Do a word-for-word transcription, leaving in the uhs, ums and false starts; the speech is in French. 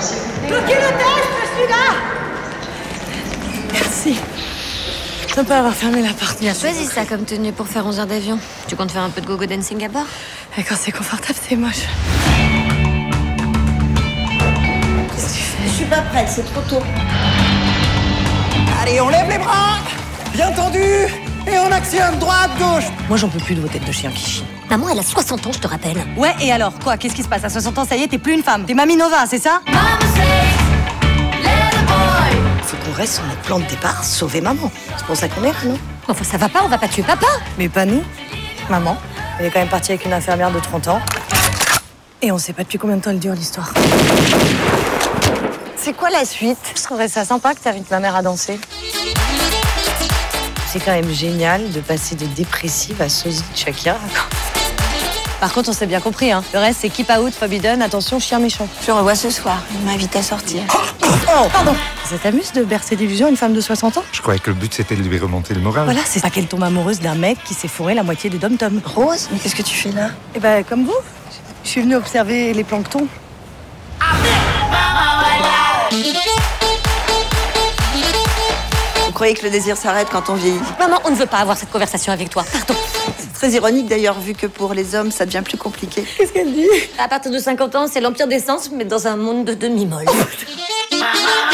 s'il vous plaît. Bloquez le test, je suis là. Merci. De pas avoir fermé la porte. Bien choisi ça comme tenue pour faire onze heures d'avion. Tu comptes faire un peu de gogo dancing à bord? Et quand c'est confortable, c'est moche. Qu'est-ce que tu fais? Je suis pas prête, c'est trop tôt. Allez, on lève les bras, bien tendu, et on actionne droite, gauche. Moi, j'en peux plus de vos têtes de chien qui chient. Maman, elle a soixante ans, je te rappelle. Ouais, et alors? Quoi? Qu'est-ce qui se passe? À soixante ans, ça y est, t'es plus une femme. T'es Mamie Nova, c'est ça? Faut qu'on reste sur notre plan de départ, sauver maman. C'est pour ça qu'on est là, non? Enfin, ça va pas, on va pas tuer papa. Mais pas nous. Maman, elle est quand même partie avec une infirmière de trente ans. Et on sait pas depuis combien de temps elle dure, l'histoire. C'est quoi la suite? Je trouverais ça sympa que t'invites ma mère à danser. C'est quand même génial de passer de dépressive à sosie de Shakira. Par contre, on s'est bien compris, hein. Le reste, c'est keep out, forbidden, attention, chien méchant. Je revois ce soir. Il m'invite à sortir. Oh, pardon. Ça t'amuse de bercer d'illusions une femme de soixante ans? Je croyais que le but c'était de lui remonter le moral. Voilà, c'est pas qu'elle tombe amoureuse d'un mec qui s'est fourré la moitié des dom-toms. Rose, mais qu'est-ce que tu fais là? Eh ben, comme vous. Je suis venue observer les planctons. Vous croyez que le désir s'arrête quand on vieillit? Maman, on ne veut pas avoir cette conversation avec toi. Pardon. C'est très ironique d'ailleurs, vu que pour les hommes, ça devient plus compliqué. Qu'est-ce qu'elle dit? À partir de cinquante ans, c'est l'empire des sens, mais dans un monde de demi-molle.